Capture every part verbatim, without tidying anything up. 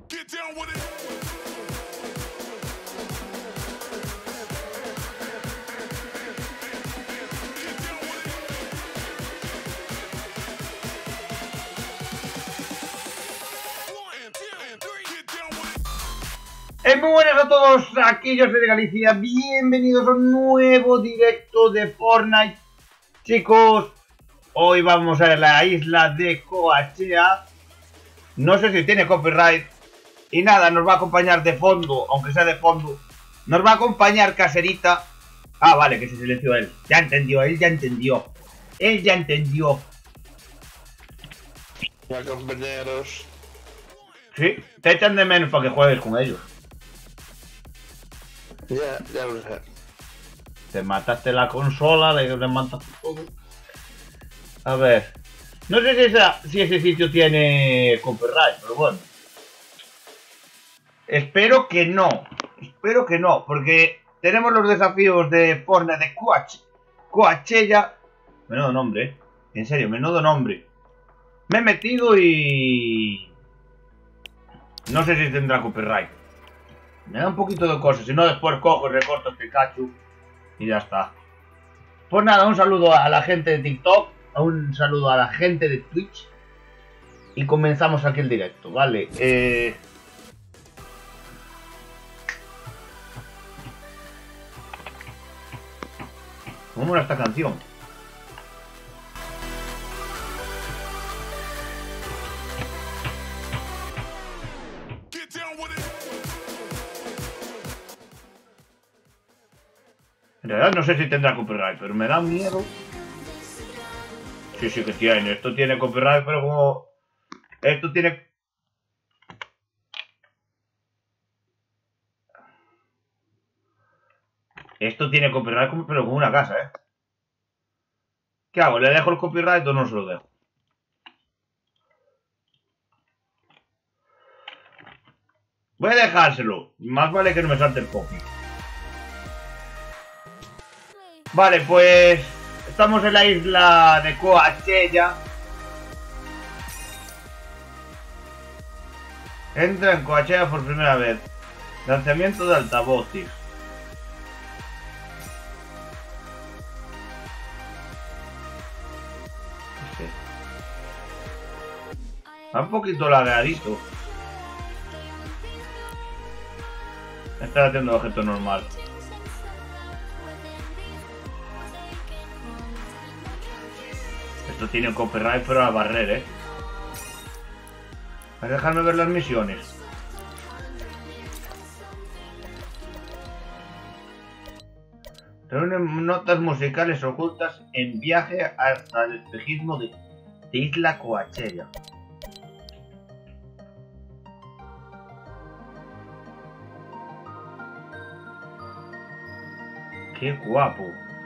Eh, muy buenas a todos, aquí yo soy de Galicia, bienvenidos a un nuevo directo de Fortnite. Chicos, hoy vamos a la isla de Coachella. No sé si tiene copyright. Y nada, nos va a acompañar de fondo, aunque sea de fondo. Nos va a acompañar Caserita. Ah, vale, que se silenció él. Ya entendió, él ya entendió. Él ya entendió. Ya, compañeros. Sí, te echan de menos para que juegues con ellos. Ya, ya lo sé. Te mataste la consola, le, le mataste todo. A ver. No sé si, esa, si ese sitio tiene copyright, pero bueno. Espero que no. Espero que no, porque tenemos los desafíos de Fortnite de Coach, Coachella. Menudo nombre, ¿eh? En serio, menudo nombre. Me he metido y... no sé si tendrá copyright. Me da un poquito de cosas, si no después cojo y recorto este cacho y ya está. Pues nada, un saludo a la gente de TikTok, un saludo a la gente de Twitch y comenzamos aquí el directo, ¿vale? Eh... ¿Cómo era esta canción? En realidad no sé si tendrá copyright, pero me da miedo. Sí, sí que tiene. Esto tiene copyright, pero como... Esto tiene... Esto tiene copyright, pero como una casa, ¿eh? ¿Qué hago? ¿Le dejo el copyright o no se lo dejo? Voy a dejárselo. Más vale que no me salte el copy. Vale, pues... estamos en la isla de Coachella. Entra en Coachella por primera vez. Lanzamiento de altavoces. Está un poquito lagadito. Está haciendo objeto normal. Esto tiene copyright, pero a barrer, ¿eh? A dejarme ver las misiones. Reúnen notas musicales ocultas en viaje hasta el espejismo de, de Isla Coachella. ¡Qué guapo!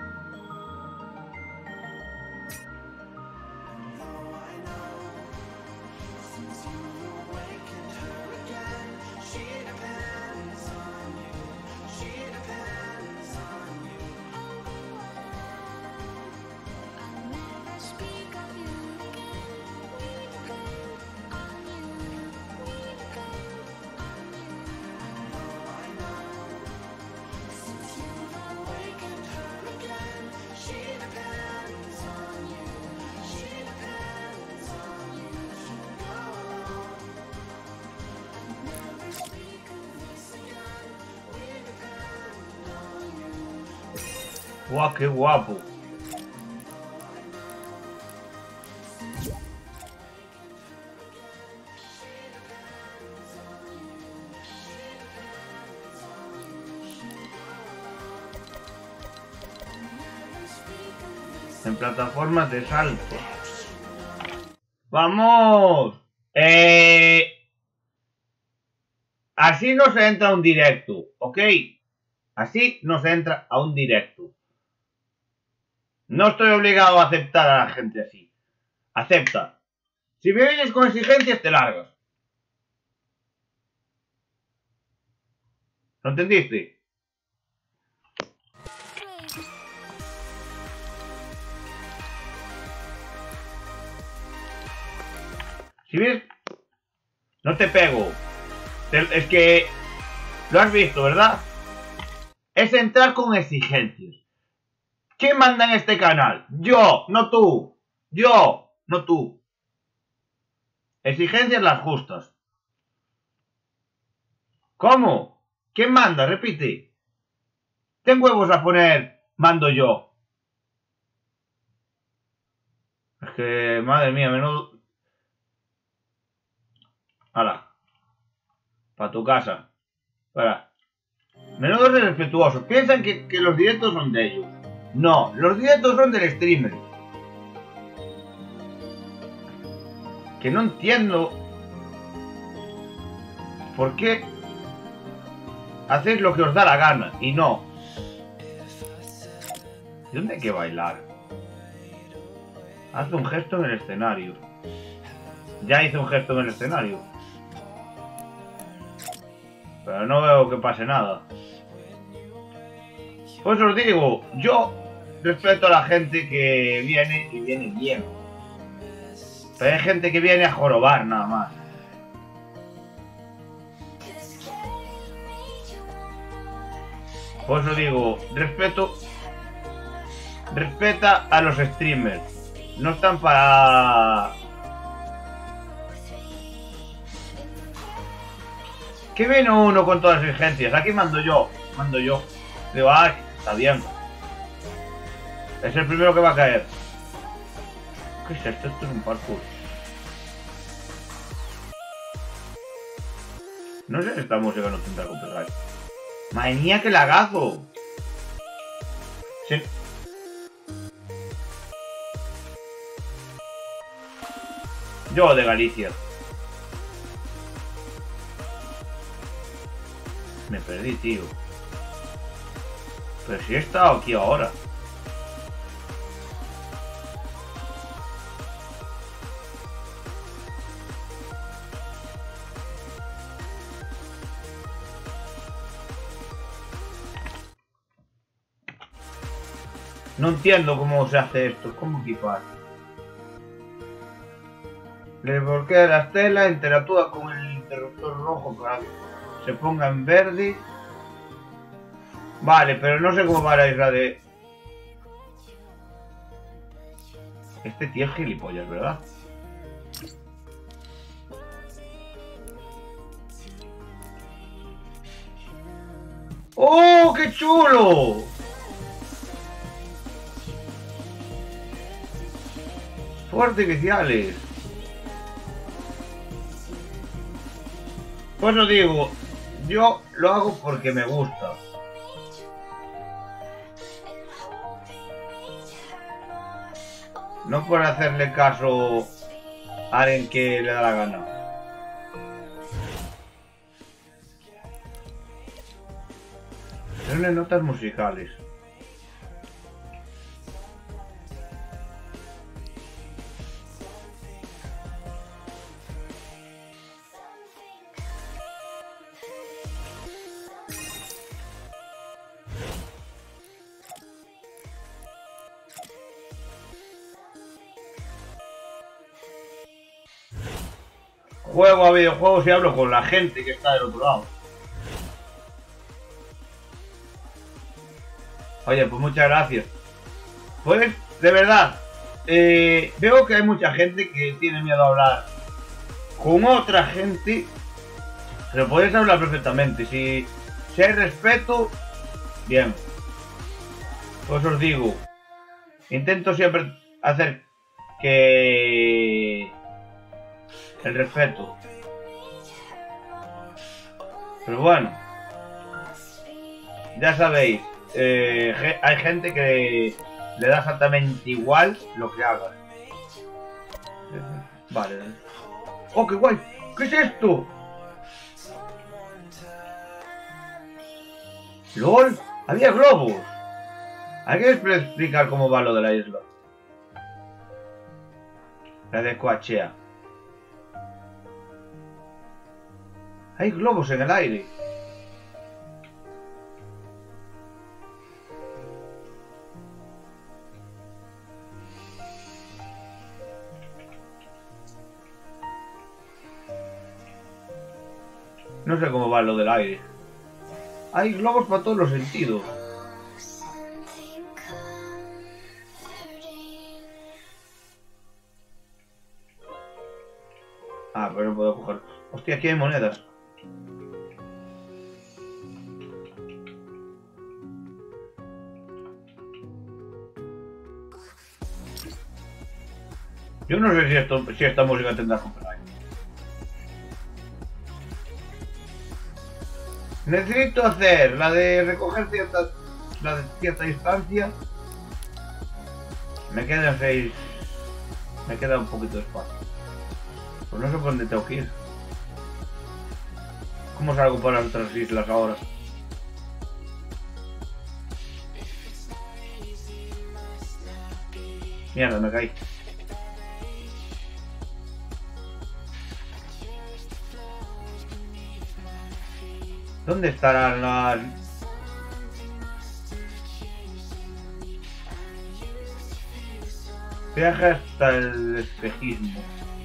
¡Guau, qué guapo! En plataformas de salto. ¡Vamos! Eh... Así no se entra a un directo, ¿ok? Así no se entra a un directo. No estoy obligado a aceptar a la gente así. Acepta. Si me vienes con exigencias, te largas. ¿Lo entendiste? Si ves, no te pego. Es que lo has visto, ¿verdad? Es entrar con exigencias. ¿Quién manda en este canal? Yo, no tú. Yo, no tú. Exigencias las justas. ¿Cómo? ¿Quién manda? Repite. Ten huevos a poner mando yo. Es que, madre mía, menudo... Hala. Para tu casa. Para. Menudo irrespetuosos. Piensan que, que los directos son de ellos. No, los directos son del streamer. Que no entiendo por qué hacéis lo que os da la gana y no. ¿Dónde hay que bailar? Haz un gesto en el escenario. Ya hice un gesto en el escenario. Pero no veo que pase nada. Pues os digo, yo respeto a la gente que viene y viene bien. Pero hay gente que viene a jorobar nada más. Por eso digo, respeto. Respeta a los streamers. No están para... ¿Qué viene uno con todas las exigencias? Aquí mando yo. Mando yo. Digo, ay, está bien. Es el primero que va a caer. ¿Qué es esto? Esto es un parkour. No sé si esta música no tendrá copyright. Madre mía, qué lagazo. Sí. Yo de Galicia. Me perdí, tío. Pero si he estado aquí ahora. No entiendo cómo se hace esto. ¿Cómo equipar? Le bloquea las telas, interactúa con el interruptor rojo para que se ponga en verde. Vale, pero no sé cómo va la isla de... Este tío es gilipollas, ¿verdad? ¡Oh, qué chulo! Fuegos artificiales. Pues os digo, yo lo hago porque me gusta. No por hacerle caso a alguien que le da la gana. Son notas musicales. Juego a videojuegos y hablo con la gente que está del otro lado. Oye, pues muchas gracias. Pues, de verdad, eh, veo que hay mucha gente que tiene miedo a hablar con otra gente, pero podéis hablar perfectamente. Si, si hay respeto, bien. Pues os digo, intento siempre hacer que... el respeto. Pero bueno, ya sabéis, eh, hay gente que le da exactamente igual lo que hagas. Vale. ¡Oh, qué guay! ¿Qué es esto? ¡Lol! ¡Había globos! ¿Hay que explicar cómo va lo de la isla? La de Coachella. Hay globos en el aire. No sé cómo va lo del aire. Hay globos para todos los sentidos. Ah, pero no puedo coger. Hostia, aquí hay monedas. Yo no sé si, esto, si esta música tendrá copyright. Necesito hacer la de recoger cierta, la de cierta distancia. Me quedan seis. Me queda un poquito de espacio. Pues no sé por dónde tengo que ir. ¿Cómo salgo para las otras islas ahora? Mierda, me caí. ¿Dónde estarán las...? Viaja hasta el espejismo.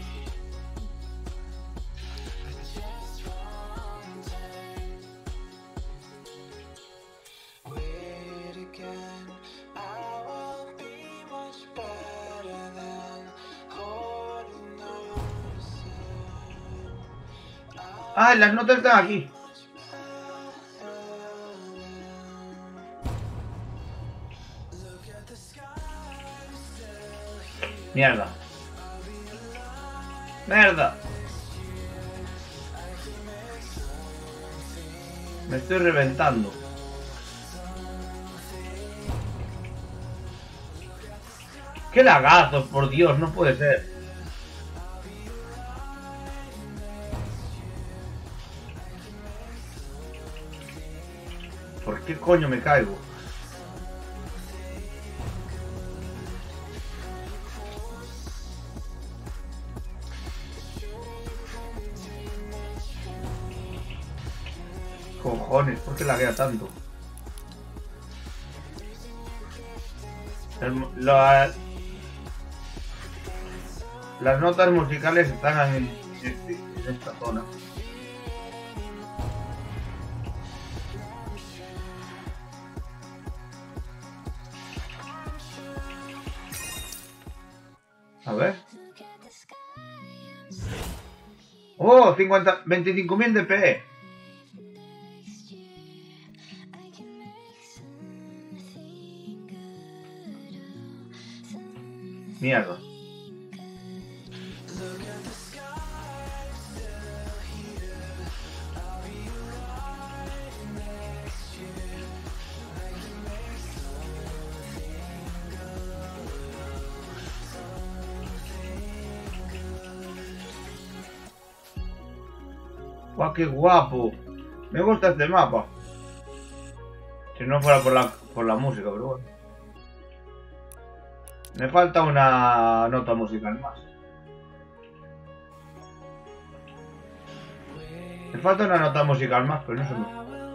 Ah, las notas están aquí. Mierda. Mierda. Me estoy reventando. ¡Qué lagazos! Por Dios, no puede ser. ¿Por qué coño me caigo? Cojones, ¿por qué laguea tanto? El, la, las notas musicales están en, en, en esta zona. A ver. Oh, cincuenta, veinticinco mil D P. Mierda. ¡Guau, qué guapo! Me gusta este mapa. Si no fuera por la, por la música, pero bueno. Me falta una nota musical más. Me falta una nota musical más, pero no sé.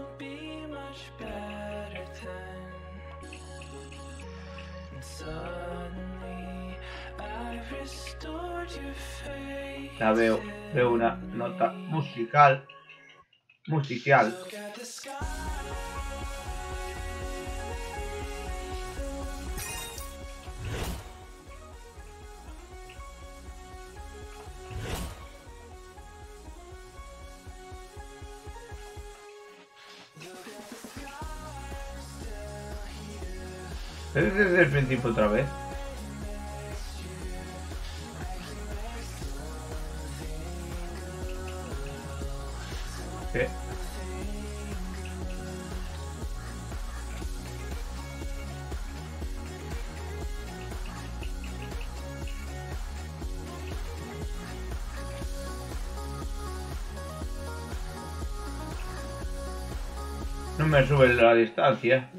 La veo, veo una nota musical. Musical. ¿Es desde el principio otra vez? ¿Qué? No me sube la distancia.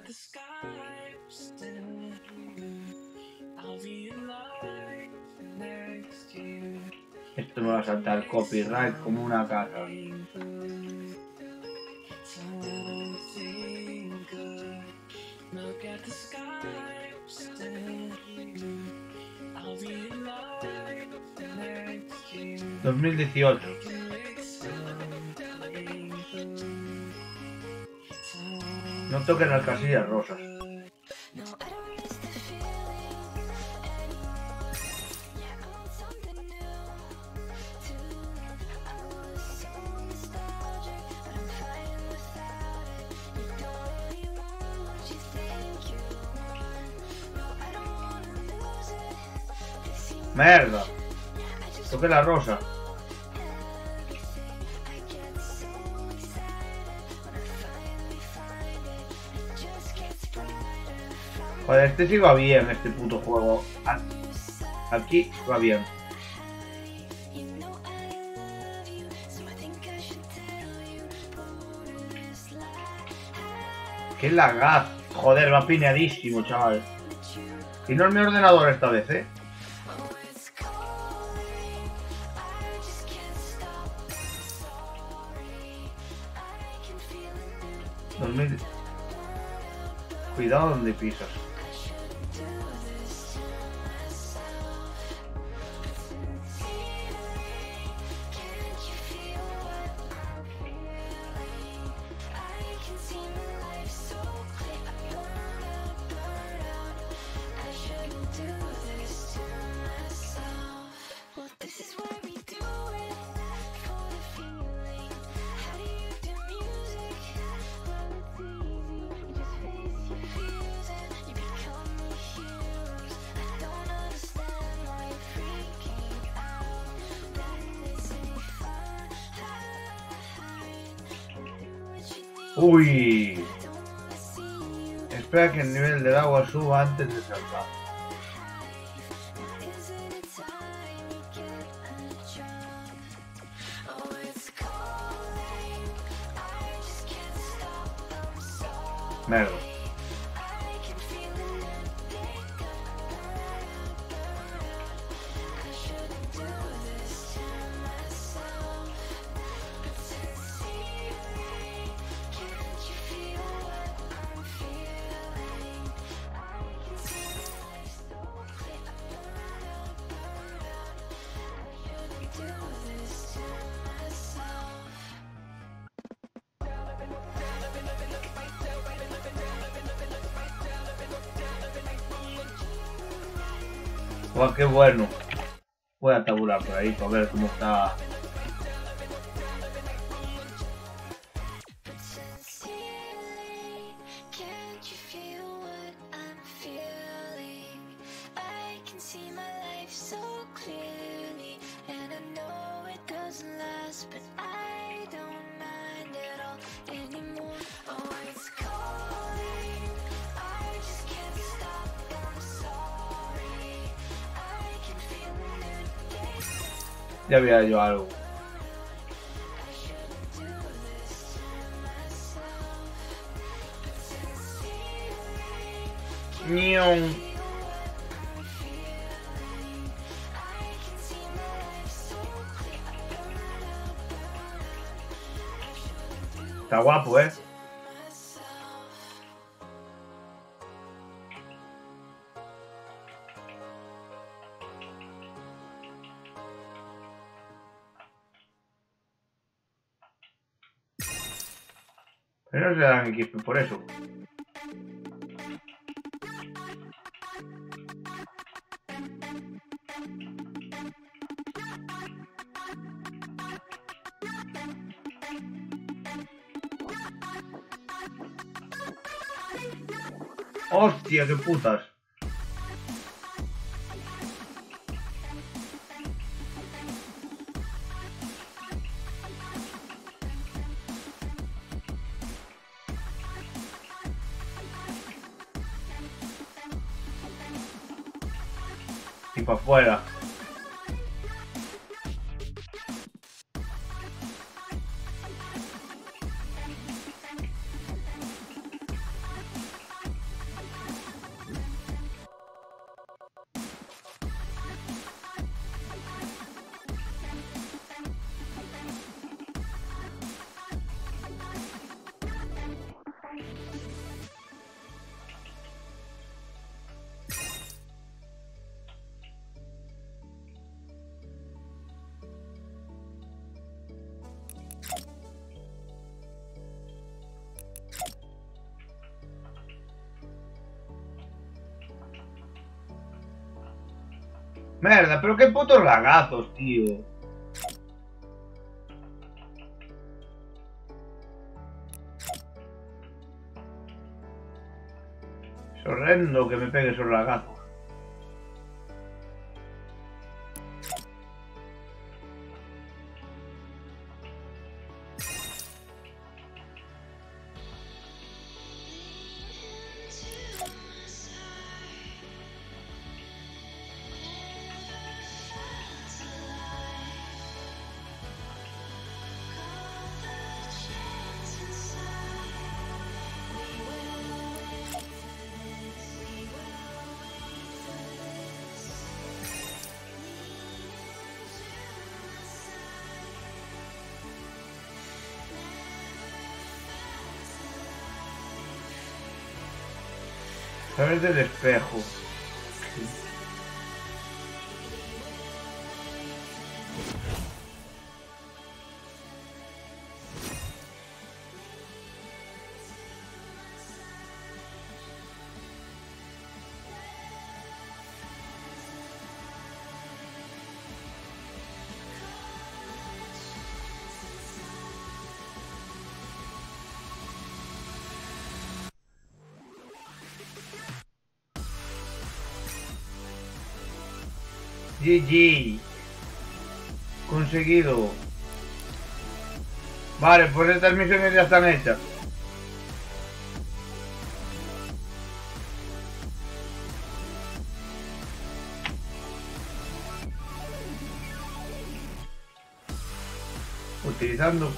Esto me va a saltar copyright como una casa. dos mil dieciocho. No toquen las casillas rosas. Merda. Toque la rosa. Joder, este sí va bien, este puto juego. Aquí va bien. Qué lagaz. Joder, va pineadísimo, chaval. Y no es mi ordenador esta vez, ¿eh? dos mil... Cuidado donde pisas. Uy. Espera que el nivel del agua suba antes de saltar. Merda. Guau, qué bueno. Voy a tabular por ahí para ver cómo está. Ya había yo algo. Nión. Está guapo, ¿eh? Pero no se dan equipo por eso. ¡Hostia, qué putas! Y para afuera. Merda, pero qué putos lagazos, tío. Es horrendo que me pegue esos lagazos. Sabes del espejo. G G. Conseguido. Vale, pues estas misiones ya están hechas. Utilizando...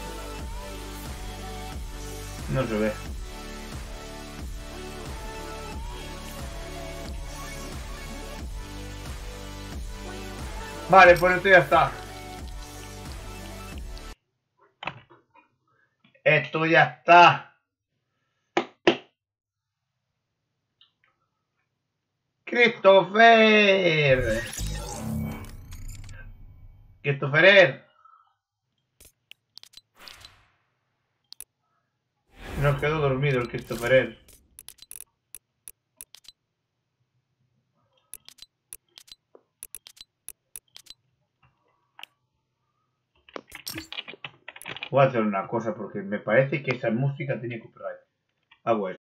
No se ve. Vale, pues esto ya está. Esto ya está. Christopher. Christopher. Nos quedó dormido el Christopher. Voy a hacer una cosa porque me parece que esa música tiene copyright. Hago esto.